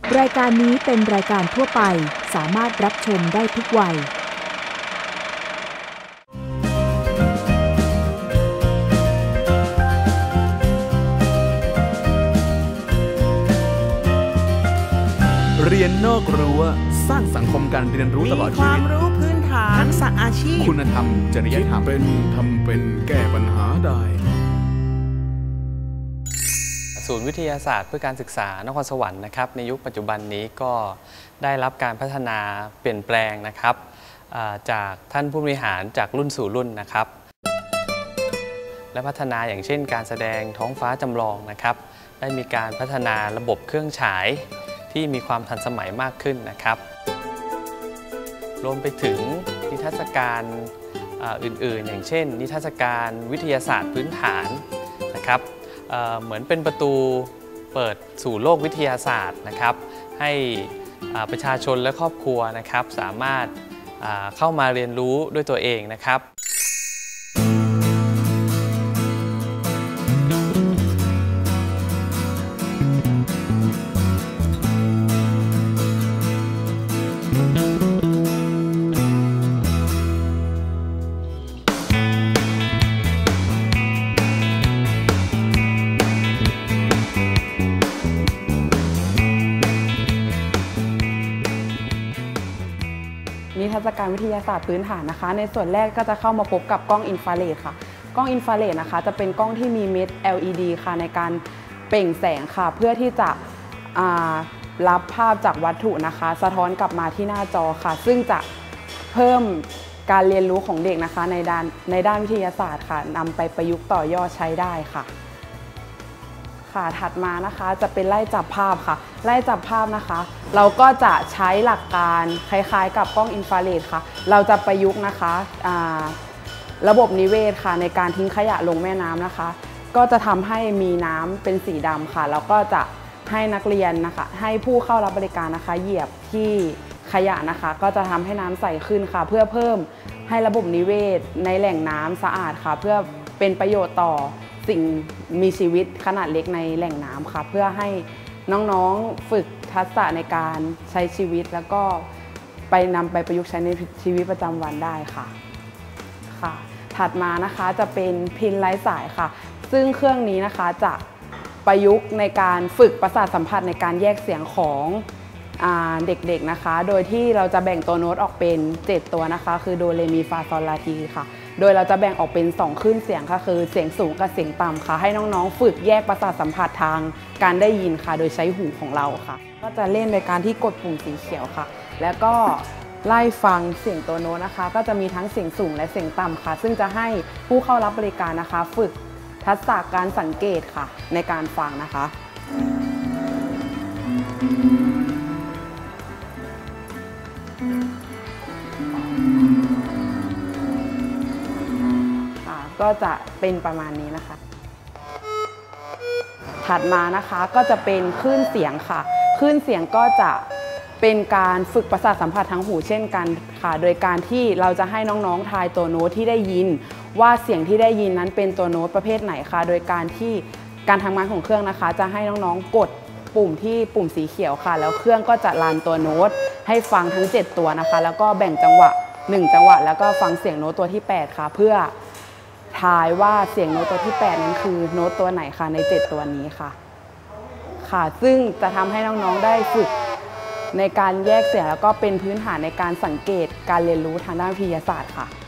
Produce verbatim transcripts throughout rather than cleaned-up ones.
รายการนี้เป็นรายการทั่วไปสามารถรับชมได้ทุกวัยเรียนนอกรั้วสร้างสังคมการเรียนรู้ตลอดชีวิตมีความรู้พื้นฐานทักษะอาชีพคุณธรรมจริยธรรมเป็นทำเป็นแก้ปัญหาได้ศูนย์วิทยาศาสตร์เพื่อการศึกษานครสวรรค์นะครับในยุคปัจจุบันนี้ก็ได้รับการพัฒนาเปลี่ยนแปลงนะครับจากท่านผู้บริหารจากรุ่นสู่รุ่นนะครับและพัฒนาอย่างเช่นการแสดงท้องฟ้าจำลองนะครับได้มีการพัฒนาระบบเครื่องฉายที่มีความทันสมัยมากขึ้นนะครับรวมไปถึงนิทรรศการอื่นๆอย่างเช่นนิทรรศการวิทยาศาสตร์พื้นฐานนะครับเหมือนเป็นประตูเปิดสู่โลกวิทยาศาสตร์นะครับให้ประชาชนและครอบครัวนะครับสามารถเข้ามาเรียนรู้ด้วยตัวเองนะครับนิทรรศการวิทยาศาสตร์พื้นฐานนะคะในส่วนแรกก็จะเข้ามาพบกับกล้องอินฟราเรดค่ะกล้องอินฟราเรดนะคะจะเป็นกล้องที่มีเม็ด แอล อี ดี ค่ะในการเปล่งแสงค่ะเพื่อที่จะรับภาพจากวัตถุนะคะสะท้อนกลับมาที่หน้าจอค่ะซึ่งจะเพิ่มการเรียนรู้ของเด็กนะคะในด้านในด้านวิทยาศาสตร์ค่ะนำไปประยุกต์ต่อยอดใช้ได้ค่ะถัดมานะคะจะเป็นไล่จับภาพค่ะไล่จับภาพนะคะเราก็จะใช้หลักการคล้ายๆกับกล้องอินฟราเรดค่ะเราจะประยุกต์นะคะระบบนิเวศค่ะในการทิ้งขยะลงแม่น้ำนะคะก็จะทำให้มีน้ำเป็นสีดำค่ะแล้วก็จะให้นักเรียนนะคะให้ผู้เข้ารับบริการนะคะเหยียบที่ขยะนะคะก็จะทำให้น้ำใสขึ้นค่ะเพื่อเพิ่มให้ระบบนิเวศในแหล่งน้ำสะอาดค่ะเพื่อเป็นประโยชน์ต่อสิ่งมีชีวิตขนาดเล็กในแหล่งน้ำค่ะเพื่อให้น้องๆฝึกทักษะในการใช้ชีวิตแล้วก็ไปนำไปประยุกต์ใช้ในชีวิตประจำวันได้ค่ะค่ะถัดมานะคะจะเป็นพินไร้สายค่ะซึ่งเครื่องนี้นะคะจะประยุกต์ในการฝึกประสาทสัมผัสในการแยกเสียงของเด็กๆนะคะโดยที่เราจะแบ่งตัวโน้ตออกเป็นเจ็ดตัวนะคะคือโดเรมีฟาซอลลาทีค่ะโดยเราจะแบ่งออกเป็นสองคลื่นเสียงค่ะคือเสียงสูงกับเสียงต่ำค่ะให้น้องๆฝึกแยกประสาทสัมผัสทางการได้ยินค่ะโดยใช้หูของเราค่ะก็จะเล่นโดยการที่กดปุ่มสีเขียวค่ะแล้วก็ไล่ฟังเสียงตัวโน้ตนะคะก็จะมีทั้งเสียงสูงและเสียงต่ำค่ะซึ่งจะให้ผู้เข้ารับบริการนะคะฝึกทักษะการสังเกตค่ะในการฟังนะคะก็จะเป็นประมาณนี้นะคะถัดมานะคะก็จะเป็นคลื่นเสียงค่ะคลื่นเสียงก็จะเป็นการฝึกประสาทสัมผัสทางหูเช่นกันค่ะโดยการที่เราจะให้น้องๆทายตัวโน้ตที่ได้ยินว่าเสียงที่ได้ยินนั้นเป็นตัวโน้ตประเภทไหนค่ะโดยการที่การทำงานของเครื่องนะคะจะให้น้องๆกดปุ่มที่ปุ่มสีเขียวค่ะแล้วเครื่องก็จะรันตัวโน้ตให้ฟังทั้งเจ็ดตัวนะคะแล้วก็แบ่งจังหวะหนึ่งจังหวะแล้วก็ฟังเสียงโน้ตตัวที่แปดค่ะเพื่อทายว่าเสียงโน้ตตัวที่แปดนั้นคือโน้ตตัวไหนคะในเจ็ดตัวนี้ค่ะค่ะซึ่งจะทำให้น้องๆได้ฝึกในการแยกเสียงแล้วก็เป็นพื้นฐานในการสังเกตการเรียนรู้ทางด้านวิทยาศาสตร์ค่ะ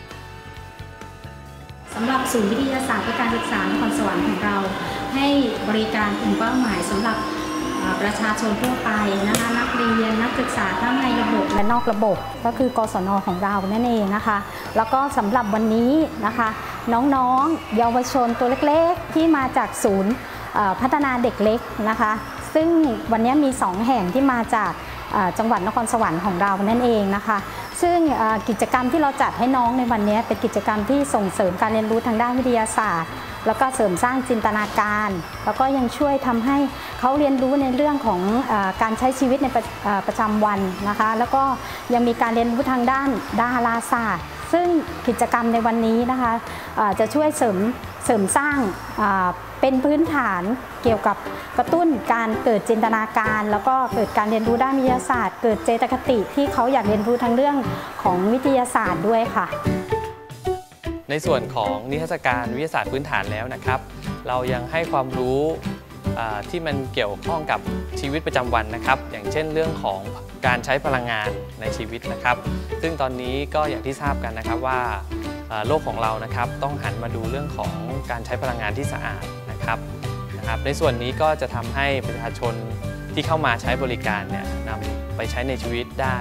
สำหรับศูนย์วิทยาศาสตร์เพื่อการศึกษานครสวรรค์ของเราให้บริการกลุ่มเป้าหมายสำหรับประชาชนทั่วไปนะคะนักเรียนนักศึกษาทั้งในระบบและนอกระบบก็คือกศน.ของเรานั่นเองนะคะแล้วก็สำหรับวันนี้นะคะน้องๆเยาวชนตัวเล็กๆที่มาจากศูนย์พัฒนาเด็กเล็กนะคะซึ่งวันนี้มีสองแห่งที่มาจากจังหวัดนครสวรรค์ของเรานั่นเองนะคะซึ่งกิจกรรมที่เราจัดให้น้องในวันนี้เป็นกิจกรรมที่ส่งเสริมการเรียนรู้ทางด้านวิทยาศาสตร์แล้วก็เสริมสร้างจินตนาการแล้วก็ยังช่วยทำให้เขาเรียนรู้ในเรื่องของการใช้ชีวิตในประจำวันนะคะแล้วก็ยังมีการเรียนรู้ทางด้านดาราศาสตร์ซึ่งกิจกรรมในวันนี้นะคะจะช่วยเสริมเสริมสร้างเป็นพื้นฐานเกี่ยวกับกระตุ้นการเกิดจินตนาการแล้วก็เกิดการเรียนรู้ด้านวิทยาศาสตร์เกิดเจตคติที่เขาอยากเรียนรู้ทั้งเรื่องของวิทยาศาสตร์ด้วยค่ะในส่วนของนิทรรศการวิทยาศาสตร์พื้นฐานแล้วนะครับเรายังให้ความรู้ที่มันเกี่ยวข้องกับชีวิตประจำวันนะครับอย่างเช่นเรื่องของการใช้พลังงานในชีวิตนะครับซึ่งตอนนี้ก็อย่างที่ทราบกันนะครับว่าโลกของเรานะครับต้องหันมาดูเรื่องของการใช้พลังงานที่สะอาดนะครับนะครับในส่วนนี้ก็จะทำให้ประชาชนที่เข้ามาใช้บริการเนี่ยนำไปใช้ในชีวิตได้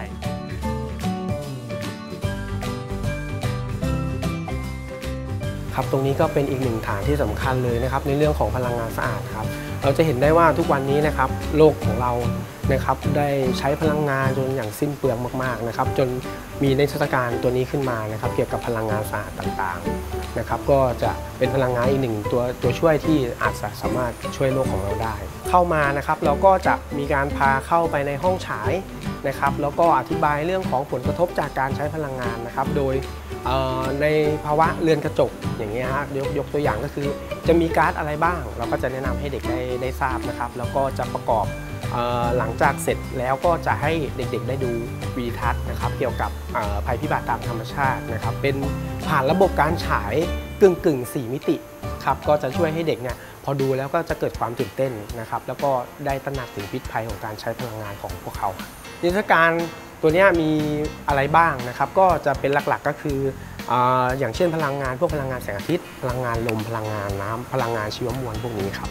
ครับตรงนี้ก็เป็นอีกหนึ่งฐานที่สำคัญเลยนะครับในเรื่องของพลังงานสะอาดครับเราจะเห็นได้ว่าทุกวันนี้นะครับโลกของเรานะครับได้ใช้พลังงานจนอย่างสิ้นเปลืองมากๆนะครับจนมีนิทรรศการตัวนี้ขึ้นมานะครับเกี่ยวกับพลังงานสะอาดต่างๆนะครับก็จะเป็นพลังงานอีกหนึ่งตัวตัวช่วยที่อาจจะสามารถช่วยโลกของเราได้เข้ามานะครับเราก็จะมีการพาเข้าไปในห้องฉายนะครับแล้วก็อธิบายเรื่องของผลกระทบจากการใช้พลังงานนะครับโดยในภาวะเรือนกระจกอย่างนี้ฮะยกยกตัวอย่างก็คือจะมีก๊าซอะไรบ้างเราก็จะแนะนำให้เด็กได้ได้ทราบนะครับแล้วก็จะประกอบหลังจากเสร็จแล้วก็จะให้เด็กๆได้ดูวิดีทัศน์นะครับเกี่ยวกับภัยพิบัติตามธรรมชาตินะครับเป็นผ่านระบบการฉายกึ่งกึ่งสี่มิติครับก็จะช่วยให้เด็กเนี่ยพอดูแล้วก็จะเกิดความตื่นเต้นนะครับแล้วก็ได้ตระหนักถึงพิษภัยของการใช้พลังงานของพวกเขานิทรรศการตัวนี้มีอะไรบ้างนะครับก็จะเป็นหลักๆก็คืออย่างเช่นพลังงานพวกพลังงานแสงอาทิตย์พลังงานลมพลังงานน้ำพลังงานชีวมวลพวกนี้ครับ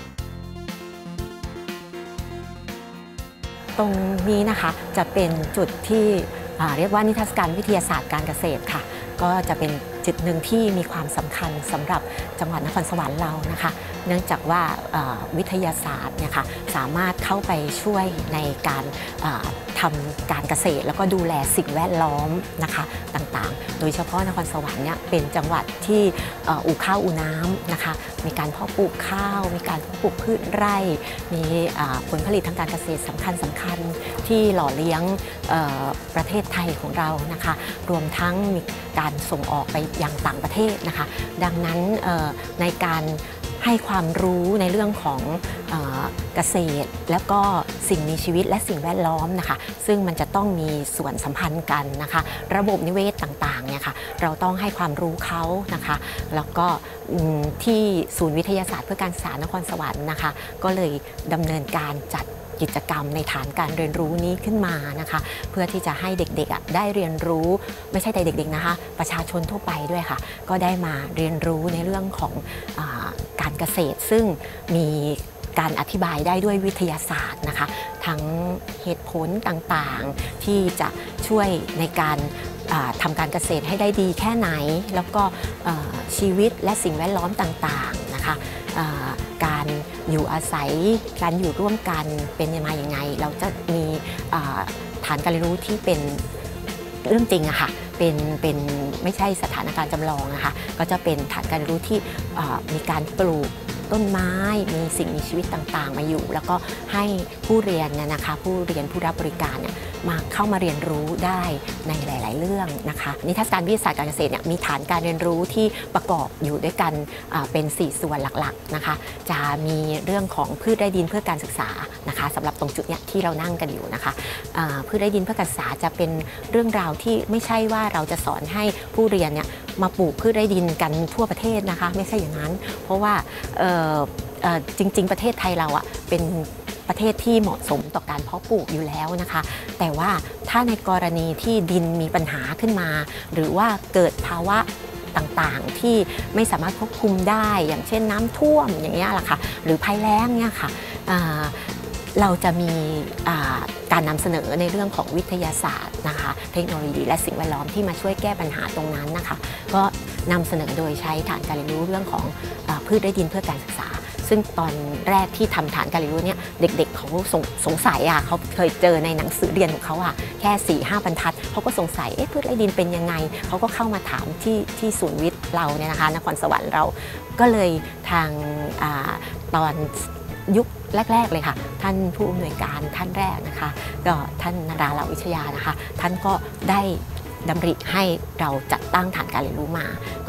ตรงนี้นะคะจะเป็นจุดที่เรียกว่านิทรรศการวิทยาศาสตร์การเกษตรค่ะก็จะเป็นจุดหนึ่งที่มีความสำคัญสำหรับจังหวัดนครสวรรค์เรานะคะเนื่องจากว่าวิทยาศาสตร์เนี่ยค่ะสามารถเข้าไปช่วยในการทำการเกษตรแล้วก็ดูแลสิ่งแวดล้อมนะคะต่างๆโดยเฉพาะนครสวรรค์เนี่ยเป็นจังหวัดที่อู่ข้าวอู่น้ำนะคะมีการเพาะปลูกข้าวมีการเพาะปลูกพืชไร่มีผลผลิตทางการเกษตรสำคัญสำคัญที่หล่อเลี้ยงประเทศไทยของเรานะคะรวมทั้งมีการส่งออกไปยังต่างประเทศนะคะดังนั้นในการให้ความรู้ในเรื่องของเกษตรแล้วก็สิ่งมีชีวิตและสิ่งแวดล้อมนะคะซึ่งมันจะต้องมีส่วนสัมพันธ์กันนะคะระบบนิเวศต่างๆเนี่ยค่ะเราต้องให้ความรู้เขานะคะแล้วก็ที่ศูนย์วิทยาศาสตร์เพื่อการศึกษานครสวรรค์นะคะก็เลยดำเนินการจัดกิจกรรมในฐานการเรียนรู้นี้ขึ้นมานะคะเพื่อที่จะให้เด็กๆได้เรียนรู้ไม่ใช่แต่เด็กๆนะคะประชาชนทั่วไปด้วยค่ะก็ได้มาเรียนรู้ในเรื่องของการเกษตรซึ่งมีการอธิบายได้ด้วยวิทยาศาสตร์นะคะทั้งเหตุผลต่างๆที่จะช่วยในการทำการเกษตรให้ได้ดีแค่ไหนแล้วก็ชีวิตและสิ่งแวดล้อมต่างๆนะคะการอยู่อาศัยการอยู่ร่วมกันเป็นยังไงยังไงเราจะมีฐานการเรียนรู้ที่เป็นเรื่องจริงอะค่ะเป็นเป็นไม่ใช่สถานการณ์จำลองนะคะก็จะเป็นฐานการเรียนรู้ที่มีการปลูกต้นไม้มีสิ่งมีชีวิตต่างๆมาอยู่แล้วก็ให้ผู้เรียนเนี่ยนะคะผู้เรียนผู้รับบริการเนี่ยมาเข้ามาเรียนรู้ได้ในหลายๆเรื่องนะคะนิทรรศการวิทยาศาสตร์การเกษตรเนี่ยมีฐานการเรียนรู้ที่ประกอบอยู่ด้วยกันเป็นสี่ส่วนหลักๆนะคะจะมีเรื่องของพืชไร้ดินเพื่อการศึกษานะคะสำหรับตรงจุดเนี้ยที่เรานั่งกันอยู่นะคะพืชไร้ดินเพื่อการศึกษาจะเป็นเรื่องราวที่ไม่ใช่ว่าเราจะสอนให้ผู้เรียนเนี่ยมาปลูกพืชไร้ดินกันทั่วประเทศนะคะไม่ใช่อย่างนั้นเพราะว่าจริงๆประเทศไทยเราอะเป็นประเทศที่เหมาะสมต่อการเพาะปลูกอยู่แล้วนะคะแต่ว่าถ้าในกรณีที่ดินมีปัญหาขึ้นมาหรือว่าเกิดภาวะต่างๆที่ไม่สามารถควบคุมได้อย่างเช่นน้ำท่วมอย่างเงี้ยแหละค่ะหรือภัยแล้งเนี่ยค่ะเราจะมีการนำเสนอในเรื่องของวิทยาศาสตร์นะคะเทคโนโลยีและสิ่งแวดล้อมที่มาช่วยแก้ปัญหาตรงนั้นนะคะก็นำเสนอโดยใช้ฐานการเรียนรู้เรื่องของพืชไร้ดินเพื่อการศึกษาซึ่งตอนแรกที่ทำฐานการเรียนรู้เนี่ยเด็กๆเขาสงสงสัยอ่ะเขาเคยเจอในหนังสือเรียนของเขาอ่ะแค่สี่ห้าบรรทัดเขาก็สงสัยเอ๊ะพืชไร้ดินเป็นยังไงเขาก็เข้ามาถามที่ที่ศูนย์วิทย์เราเนี่ยนะคะนครสวรรค์เราก็เลยทางตอนยุคแรกๆเลยค่ะท่านผู้อำนวยการท่านแรกนะคะก็ท่านนราลาวิชยานะคะท่านก็ได้ดำริให้เราจัดตั้งฐานการเรียนรู้มาก็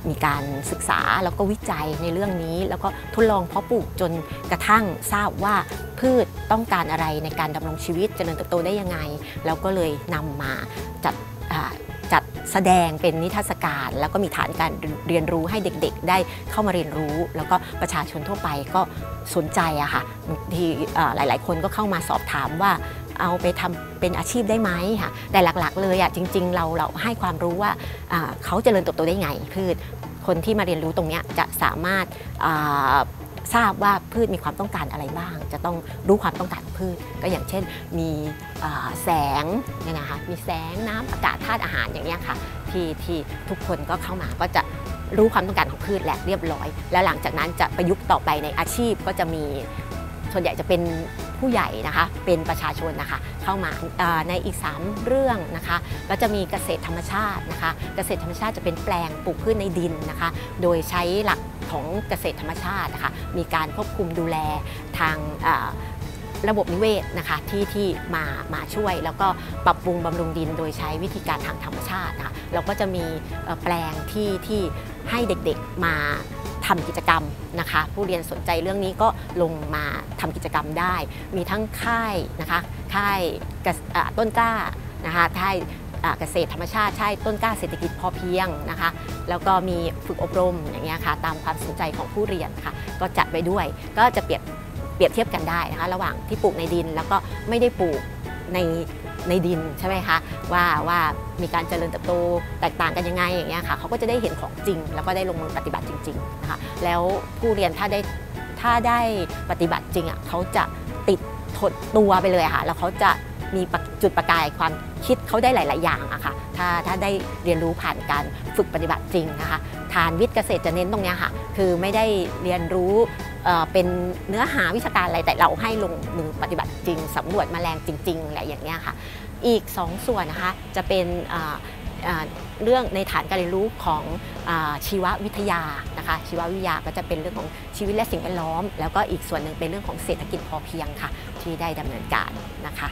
มีการศึกษาแล้วก็วิจัยในเรื่องนี้แล้วก็ทดลองเพาะปลูกจนกระทั่งทราบว่าพืชต้องการอะไรในการดำรงชีวิตเจริญเติบโตได้ยังไงแล้วก็เลยนำมาจัดจัดแสดงเป็นนิทรรศการแล้วก็มีฐานการเรียนรู้ให้เด็กๆได้เข้ามาเรียนรู้แล้วก็ประชาชนทั่วไปก็สนใจอะค่ะที่หลายๆคนก็เข้ามาสอบถามว่าเอาไปทำเป็นอาชีพได้ไหมค่ะแต่หลักๆเลยอะจริงๆเราเราให้ความรู้ว่าเขาเจริญเติบโตได้ไงพืชคนที่มาเรียนรู้ตรงนี้จะสามารถทราบว่าพืชมีความต้องการอะไรบ้างจะต้องรู้ความต้องการของพืชก็อย่างเช่นมีแสงเนี่ยนะคะมีแสงน้ำอากาศธาตุอาหารอย่างนี้ค่ะที่ที่ทุกคนก็เข้ามาก็จะรู้ความต้องการของพืชแหละเรียบร้อยแล้วหลังจากนั้นจะประยุกต์ต่อไปในอาชีพก็จะมีส่วนใหญ่จะเป็นผู้ใหญ่นะคะเป็นประชาชนนะคะเข้ามาในอีกสามเรื่องนะคะก็จะมีเกษตรธรรมชาตินะคะเกษตรธรรมชาติจะเป็นแปลงปลูกพืชในดินนะคะโดยใช้หลักของเกษตรธรรมชาตินะคะมีการควบคุมดูแลทางระบบนิเวศนะคะที่ที่มามาช่วยแล้วก็ปรับปรุงบำรุงดินโดยใช้วิธีการทางธรรมชาตินะคะเราก็จะมีแปลงที่ที่ให้เด็กๆมาทำกิจกรรมนะคะผู้เรียนสนใจเรื่องนี้ก็ลงมาทำกิจกรรมได้มีทั้งค่ายนะคะค่ายต้นกล้านะคะค่ายเกษตรธรรมชาติใช่ต้นกล้าเศรษฐกิจพอเพียงนะคะแล้วก็มีฝึกอบรมอย่างเงี้ยค่ะตามความสนใจของผู้เรียนค่ะก็จัดไว้ด้วยก็จะเปรียบเปรียบเทียบกันได้นะคะระหว่างที่ปลูกในดินแล้วก็ไม่ได้ปลูกในในดินใช่ไหมคะว่าว่ามีการเจริญเติบโตแตกต่างกันยังไงอย่างเงี้ยค่ะเขาก็จะได้เห็นของจริงแล้วก็ได้ลงมือปฏิบัติจริงๆนะคะแล้วผู้เรียนถ้าได้ถ้าได้ปฏิบัติจริงอ่ะเขาจะติดทดตัวไปเลยค่ะแล้วเขาจะมีจุดประกายความคิดเขาได้หลายๆอย่างอะค่ะถ้าถ้าได้เรียนรู้ผ่านการฝึกปฏิบัติจริงนะคะฐานวิทย์เกษตรจะเน้นตรงนี้ค่ะคือไม่ได้เรียนรู้เป็นเนื้อหาวิชาการอะไรแต่เราให้ลงมือปฏิบัติจริงสำรวจแมลงจริงๆอะไรอย่างเงี้ยค่ะอีกสองส่วนนะคะจะเป็นเรื่องในฐานการเรียนรู้ของชีววิทยานะคะชีววิทยาก็จะเป็นเรื่องของชีวิตและสิ่งแวดล้อมแล้วก็อีกส่วนหนึ่งเป็นเรื่องของเศรษฐกิจพอเพียงค่ะที่ได้ดำเนินการนะคะ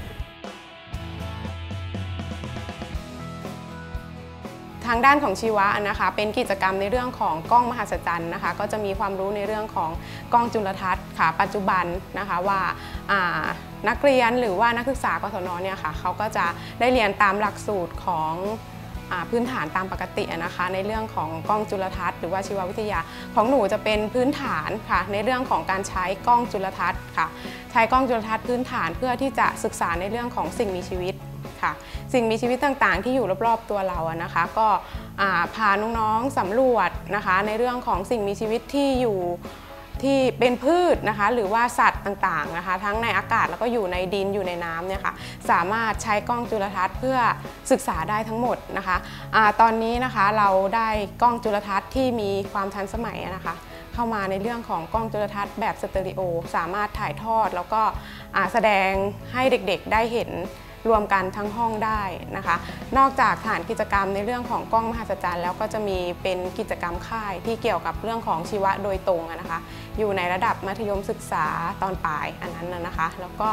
ทางด้านของชีวะนะคะเป็นกิจกรรมในเรื่องของกล้องมหัศจรรย์นะคะก็จะมีความรู้ในเรื่องของกล้องจุลทรรศน์ค่ะปัจจุบันนะคะว่านักเรียนหรือว่านักศึกษากศนเนี่ยค่ะเขาก็จะได้เรียนตามหลักสูตรของพื้นฐานตามปกตินะคะในเรื่องของกล้องจุลทรรศน์หรือว่าชีววิทยาของหนูจะเป็นพื้นฐานค่ะในเรื่องของการใช้กล้องจุลทรรศน์ค่ะใช้กล้องจุลทรรศน์พื้นฐานเพื่อที่จะศึกษาในเรื่องของสิ่งมีชีวิตสิ่งมีชีวิตต่างๆที่อยู่รอบๆตัวเราอะนะคะก็พาน้องๆสำรวจนะคะในเรื่องของสิ่งมีชีวิตที่อยู่ที่เป็นพืชนะคะหรือว่าสัตว์ต่างๆนะคะทั้งในอากาศแล้วก็อยู่ในดินอยู่ในน้ำเนี่ยค่ะสามารถใช้กล้องจุลทรรศน์เพื่อศึกษาได้ทั้งหมดนะคะอะตอนนี้นะคะเราได้กล้องจุลทรรศน์ที่มีความทันสมัยนะคะเข้ามาในเรื่องของกล้องจุลทรรศน์แบบสเตอริโอสามารถถ่ายทอดแล้วก็แสดงให้เด็กๆได้เห็นรวมกันทั้งห้องได้นะคะนอกจากฐานกิจกรรมในเรื่องของกล้องมหัศจรรย์แล้วก็จะมีเป็นกิจกรรมค่ายที่เกี่ยวกับเรื่องของชีวะโดยตรงนะคะอยู่ในระดับมัธยมศึกษาตอนปลายอันนั้นนะคะแล้วก็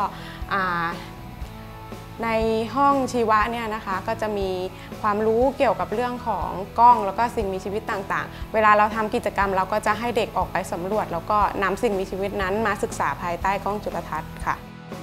ในห้องชีวะเนี่ยนะคะก็จะมีความรู้เกี่ยวกับเรื่องของกล้องแล้วก็สิ่งมีชีวิตต่างๆเวลาเราทำกิจกรรมเราก็จะให้เด็กออกไปสำรวจแล้วก็นำสิ่งมีชีวิตนั้นมาศึกษาภายใต้กล้องจุลทรรศน์ค่ะ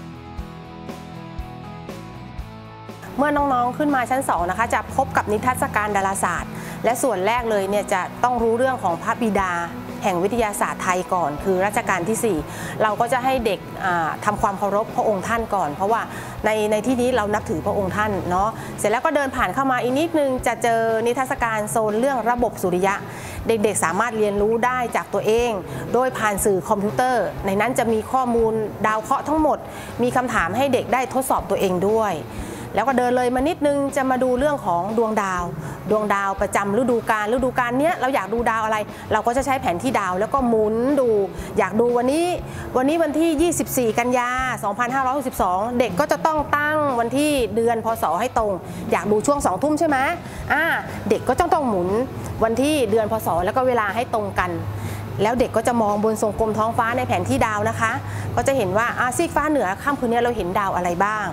เมื่อน้องๆขึ้นมาชั้นสองนะคะจะพบกับนิทรรศการดาราศาสตร์และส่วนแรกเลยเนี่ยจะต้องรู้เรื่องของพระบิดาแห่งวิทยาศาสตร์ไทยก่อนคือรัชกาลที่สี่เราก็จะให้เด็กทำความเคารพพระองค์ท่านก่อนเพราะว่าในในที่นี้เรานับถือพระองค์ท่านเนาะเสร็จแล้วก็เดินผ่านเข้ามาอีกนิดนึงจะเจอนิทรรศการโซนเรื่องระบบสุริยะเด็กๆสามารถเรียนรู้ได้จากตัวเองโดยผ่านสื่อคอมพิวเตอร์ในนั้นจะมีข้อมูลดาวเคราะห์ทั้งหมดมีคำถามให้เด็กได้ทดสอบตัวเองด้วยแล้วก็เดินเลยมานิดนึงจะมาดูเรื่องของดวงดาวดวงดาวประจำฤดูกาลฤดูกาลเนี้ยเราอยากดูดาวอะไรเราก็จะใช้แผนที่ดาวแล้วก็หมุนดูอยากดูวันนี้วันนี้วันที่ยี่สิบสี่กันยาสองพันห้าร้อยหกสิบสองเด็กก็จะต้องตั้งวันที่เดือนพศให้ตรงอยากดูช่วงสองทุ่มใช่ไหมอ่าเด็กก็ต้องต้องหมุนวันที่เดือนพศแล้วก็เวลาให้ตรงกันแล้วเด็กก็จะมองบนทรงกลมท้องฟ้าในแผนที่ดาวนะคะก็จะเห็นว่าอาซีกฟ้าเหนือค่ำคืนนี้เราเห็นดาวอะไรบ้าง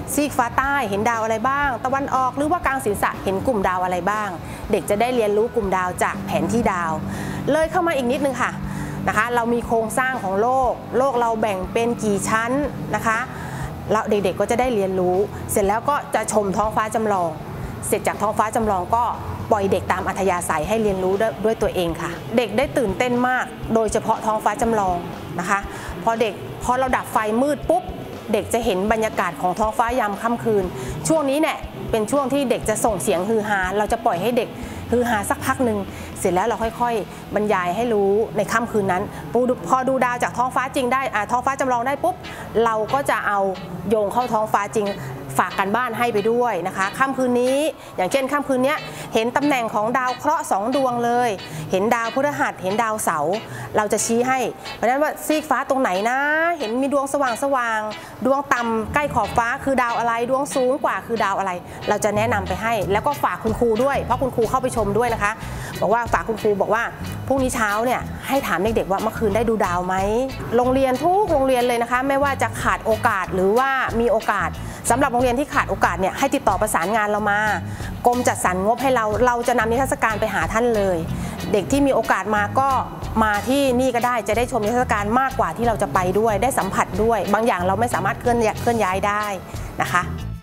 ซีกฟ้าใต้เห็นดาวอะไรบ้างตะวันออกหรือว่ากลางศีรษะเห็นกลุ่มดาวอะไรบ้างเด็กจะได้เรียนรู้กลุ่มดาวจากแผนที่ดาวเลยเข้ามาอีกนิดนึงค่ะนะคะเรามีโครงสร้างของโลกโลกเราแบ่งเป็นกี่ชั้นนะคะเราเด็กๆก็จะได้เรียนรู้เสร็จแล้วก็จะชมท้องฟ้าจำลองเสร็จจากท้องฟ้าจำลองก็ปล่อยเด็กตามอัธยาศัยให้เรียนรู้ด้วยตัวเองค่ะเด็กได้ตื่นเต้นมากโดยเฉพาะท้องฟ้าจำลองนะคะพอเด็กพอเราดับไฟมืดปุ๊บเด็กจะเห็นบรรยากาศของท้องฟ้ายามค่ำคืนช่วงนี้เนี่ยเป็นช่วงที่เด็กจะส่งเสียงฮือฮาเราจะปล่อยให้เด็กฮือฮาสักพักหนึ่งเสร็จแล้วเราค่อยๆบรรยายให้รู้ในค่ำคืนนั้นพอดูดาวจากท้องฟ้าจริงได้ท้องฟ้าจำลองได้ปุ๊บเราก็จะเอาโยงเข้าท้องฟ้าจริงฝากกันบ้านให้ไปด้วยนะคะค่ำคืนนี้อย่างเช่นค่ำคืนนี้เห็นตำแหน่งของดาวเคราะห์สองดวงเลยเห็นดาวพฤหัสเห็นดาวเสาร์เราจะชี้ให้เพราะฉะนั้นว่าซีกฟ้าตรงไหนนะเห็นมีดวงสว่างสว่างดวงต่ำใกล้ขอบฟ้าคือดาวอะไรดวงสูงกว่าคือดาวอะไรเราจะแนะนำไปให้แล้วก็ฝากคุณครูด้วยเพราะคุณครูเข้าไปชมด้วยนะคะบอกว่าฝากคุณครูบอกว่าพรุ่งนี้เช้าเนี่ยให้ถามเด็กๆว่าเมื่อคืนได้ดูดาวไหมโรงเรียนทุกโรงเรียนเลยนะคะไม่ว่าจะขาดโอกาสหรือว่ามีโอกาสสำหรับโรงเรียนที่ขาดโอกาสเนี่ยให้ติดต่อประสานงานเรามากรมจัดสรรงบให้เราเราจะนำนิทรรศการไปหาท่านเลยเด็กที่มีโอกาสมาก็มาที่นี่ก็ได้จะได้ชมนิทรรศการมากกว่าที่เราจะไปด้วยได้สัมผัสด้วยบางอย่างเราไม่สามารถเคลื่อนเคลื่อนย้ายได้นะคะ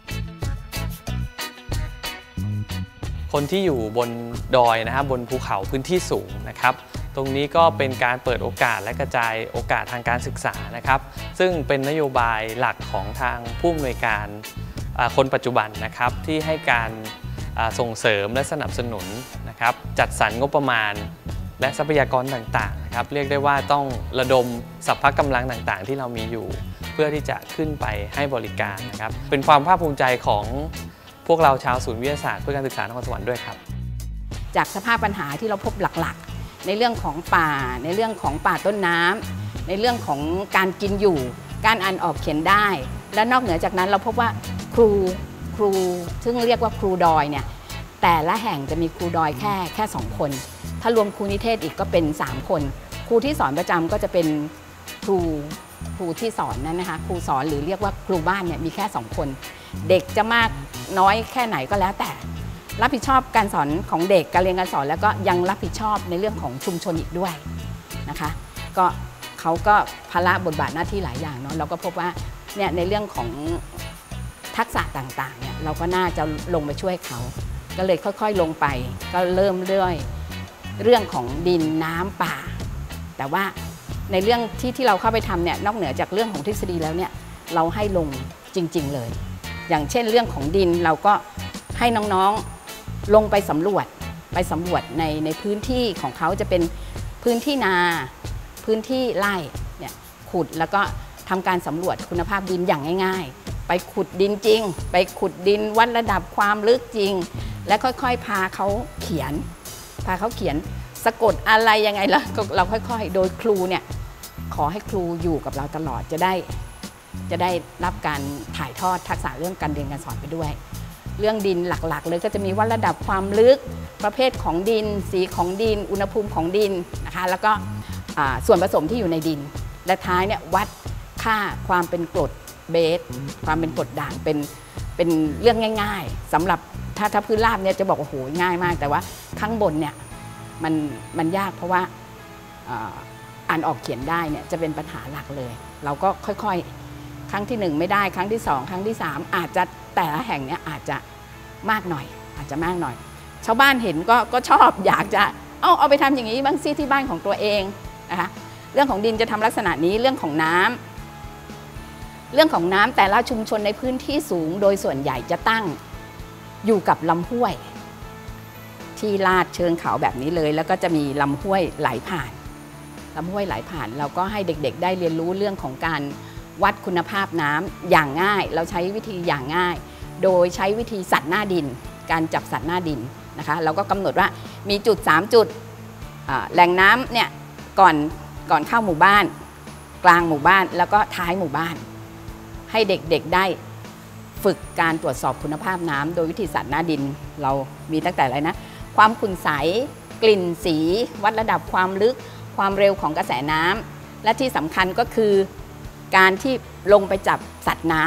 คนที่อยู่บนดอยนะครับบนภูเขาพื้นที่สูงนะครับตรงนี้ก็เป็นการเปิดโอกาสและกระจายโอกาสทางการศึกษานะครับซึ่งเป็นนโยบายหลักของทางผู้อำนวยการคนปัจจุบันนะครับที่ให้การส่งเสริมและสนับสนุนนะครับจัดสรรงบประมาณและทรัพยากรต่างๆนะครับเรียกได้ว่าต้องระดมสรรพกำลังต่างๆที่เรามีอยู่เพื่อที่จะขึ้นไปให้บริการนะครับเป็นความภาคภูมิใจของพวกเราชาวศูนย์วิทยาศาสตร์เพื่อการศึกษานครสวรรค์ด้วยครับจากสภาพปัญหาที่เราพบหลักๆในเรื่องของป่าในเรื่องของป่าต้นน้ำในเรื่องของการกินอยู่การอ่านออกเขียนได้และนอกเหนือจากนั้นเราพบว่าครูครูซึ่งเรียกว่าครูดอยเนี่ยแต่ละแห่งจะมีครูดอยแค่แค่สองคนถ้ารวมครูนิเทศอีกก็เป็นสามคนครูที่สอนประจำก็จะเป็นครูครูที่สอนนั้นนะคะครูสอนหรือเรียกว่าครูบ้านเนี่ยมีแค่สองคนเด็กจะมากน้อยแค่ไหนก็แล้วแต่รับผิดชอบการสอนของเด็กการเรียนการสอนแล้วก็ยังรับผิดชอบในเรื่องของชุมชนอีกด้วยนะคะก็เขาก็ภาระบทบาทหน้าที่หลายอย่างเนาะเราก็พบว่าเนี่ยในเรื่องของทักษะต่างๆเนี่ยเราก็น่าจะลงไปช่วยเขาก็เลยค่อยๆลงไปก็เริ่มเรื่อยเรื่องของดินน้ำป่าแต่ว่าในเรื่องที่ที่เราเข้าไปทำเนี่ยนอกเหนือจากเรื่องของทฤษฎีแล้วเนี่ยเราให้ลงจริงๆเลยอย่างเช่นเรื่องของดินเราก็ให้น้องๆลงไปสำรวจไปสำรวจในในพื้นที่ของเขาจะเป็นพื้นที่นาพื้นที่ไร่เนี่ยขุดแล้วก็ทำการสำรวจคุณภาพดินอย่างง่ายๆไปขุดดินจริงไปขุดดินวัดระดับความลึกจริงและค่อยๆพาเขาเขียนพาเขาเขียนสะกดอะไรยังไงล่ะเราค่อยๆโดยครูเนี่ยขอให้ครูอยู่กับเราตลอดจะได้จะได้รับการถ่ายทอดทักษะเรื่องการเรียนการสอนไปด้วยเรื่องดินหลักๆเลยก็จะมีวัดระดับความลึกประเภทของดินสีของดินอุณหภูมิของดินนะคะแล้วก็ส่วนผสมที่อยู่ในดินและท้ายเนี่ยวัดค่าความเป็นกรดเบสความเป็นกรดด่างเป็นเป็นเรื่องง่ายๆสำหรับถ้าถ้าพื้นราบเนี่ยจะบอกว่าโหง่ายมากแต่ว่าข้างบนเนี่ยมันมันยากเพราะว่าอ่านออกเขียนได้เนี่ยจะเป็นปัญหาหลักเลยเราก็ค่อยๆครั้งที่หนึ่งไม่ได้ครั้งที่สองครั้งที่สามอาจจะแต่ละแห่งเนี่ยอาจจะมากหน่อยอาจจะมากหน่อยชาวบ้านเห็นก็ก็ชอบอยากจะเอาเอาไปทำอย่างนี้บ้างซิที่บ้านของตัวเองนะคะเรื่องของดินจะทำลักษณะนี้เรื่องของน้ำเรื่องของน้ำแต่ละชุมชนในพื้นที่สูงโดยส่วนใหญ่จะตั้งอยู่กับลำห้วยที่ลาดเชิงเขาแบบนี้เลยแล้วก็จะมีลำห้วยไหลผ่านลำห้วยไหลผ่านเราก็ให้เด็กๆได้เรียนรู้เรื่องของการวัดคุณภาพน้ำอย่างง่ายเราใช้วิธีอย่างง่ายโดยใช้วิธีสัตว์หน้าดินการจับสัตว์หน้าดินนะคะเราก็กำหนดว่ามีจุดสามจุดแหล่งน้ำเนี่ยก่อนก่อนเข้าหมู่บ้านกลางหมู่บ้านแล้วก็ท้ายหมู่บ้านให้เด็กๆได้ฝึกการตรวจสอบคุณภาพน้ำโดยวิธีสัตว์หน้าดินเรามีตั้งแต่อะไรนะความขุ่นใสกลิ่นสีวัดระดับความลึกความเร็วของกระแสน้ำและที่สำคัญก็คือการที่ลงไปจับสัตว์น้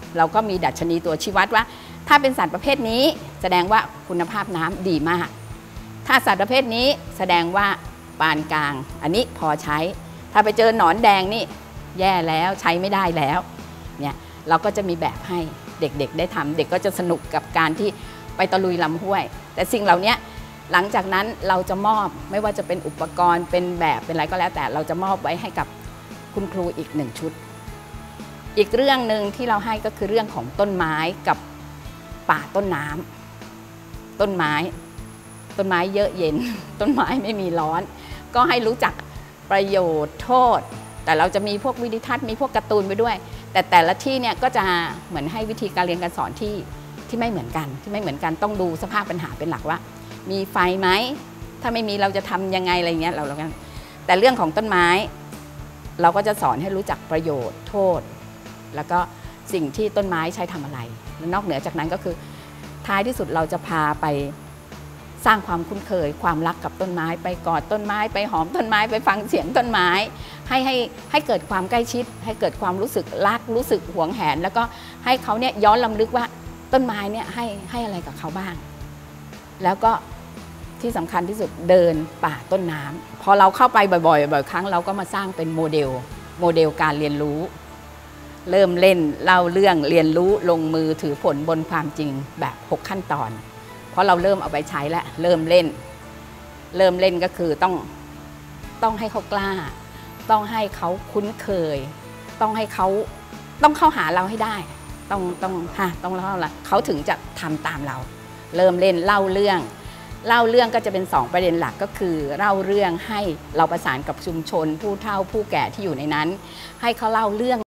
เราก็มีดัชนีตัวชี้วัดว่าถ้าเป็นสัตว์ประเภทนี้แสดงว่าคุณภาพน้ำดีมากถ้าสัตว์ประเภทนี้แสดงว่าปานกลางอันนี้พอใช้ถ้าไปเจอหนอนแดงนี่แย่แล้วใช้ไม่ได้แล้วเนี่ยเราก็จะมีแบบให้เด็กๆได้ทำเด็กก็จะสนุกกับการที่ไปตะลุยลำห้วยแต่สิ่งเหล่านี้หลังจากนั้นเราจะมอบไม่ว่าจะเป็นอุปกรณ์เป็นแบบเป็นอะไรก็แล้วแต่เราจะมอบไว้ให้กับคุณครูอีกหนึ่งชุดอีกเรื่องหนึ่งที่เราให้ก็คือเรื่องของต้นไม้กับป่าต้นน้ำต้นไม้ต้นไม้เยอะเย็นต้นไม้ไม่มีร้อนก็ให้รู้จักประโยชน์โทษแต่เราจะมีพวกวิดีทัศน์มีพวกการ์ตูนไปด้วยแต่แต่ละที่เนี่ยก็จะเหมือนให้วิธีการเรียนการสอนที่ที่ไม่เหมือนกันที่ไม่เหมือนกันต้องดูสภาพปัญหาเป็นหลักว่ามีไฟไหมถ้าไม่มีเราจะทำยังไงอะไรเงี้ยเราเรากันแต่เรื่องของต้นไม้เราก็จะสอนให้รู้จักประโยชน์โทษแล้วก็สิ่งที่ต้นไม้ใช้ทำอะไรและนอกเหนือจากนั้นก็คือท้ายที่สุดเราจะพาไปสร้างความคุ้นเคยความรักกับต้นไม้ไปกอดต้นไม้ไปหอมต้นไม้ไปฟังเสียงต้นไม้ให้ให้ให้เกิดความใกล้ชิดให้เกิดความรู้สึกรักรู้สึกหวงแหนแล้วก็ให้เขาเนี่ยย้อนรำลึกว่าต้นไม้เนี่ยให้ให้อะไรกับเขาบ้างแล้วก็ที่สำคัญที่สุดเดินป่าต้นน้ำพอเราเข้าไปบ่อยๆบ่อยครั้งเราก็มาสร้างเป็นโมเดลโมเดลการเรียนรู้เริ่มเล่นเล่าเรื่องเรียนรู้ลงมือถือผลบนความจริงแบบหกขั้นตอนเพราะเราเริ่มเอาไปใช้แล้วเริ่มเล่นเริ่มเล่นก็คือต้องต้องให้เขากล้าต้องให้เขาคุ้นเคยต้องให้เขาต้องเข้าหาเราให้ได้ต้องต้องฮะต้องเล่าละเขาถึงจะทำตามเราเริ่มเล่นเล่าเรื่องเล่าเรื่องก็จะเป็นสองประเด็นหลักก็คือเล่าเรื่องให้เราประสานกับชุมชนผู้เฒ่าผู้แก่ที่อยู่ในนั้นให้เขาเล่าเรื่อง